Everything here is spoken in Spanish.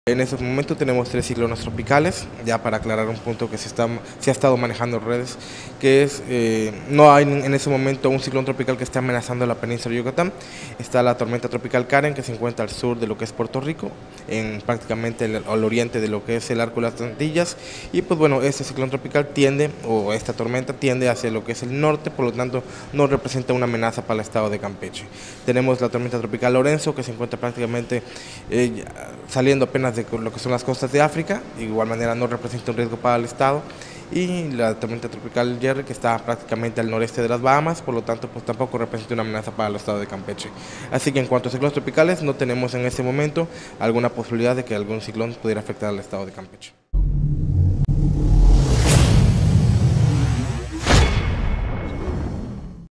En estos momentos tenemos 3 ciclones tropicales, ya para aclarar un punto que se ha estado manejando en redes, que es, no hay en ese momento un ciclón tropical que esté amenazando la península de Yucatán. Está la tormenta tropical Karen, que se encuentra al sur de lo que es Puerto Rico, en prácticamente al oriente de lo que es el arco de las Antillas, y pues bueno, este ciclón tropical tiende, o esta tormenta tiende hacia lo que es el norte, por lo tanto no representa una amenaza para el estado de Campeche. Tenemos la tormenta tropical Lorenzo, que se encuentra prácticamente saliendo apenas de lo que son las costas de África, de igual manera no representa un riesgo para el estado, y la tormenta tropical Jerry, que está prácticamente al noreste de las Bahamas, por lo tanto pues tampoco representa una amenaza para el estado de Campeche. Así que en cuanto a ciclones tropicales, no tenemos en este momento alguna posibilidad de que algún ciclón pudiera afectar al estado de Campeche.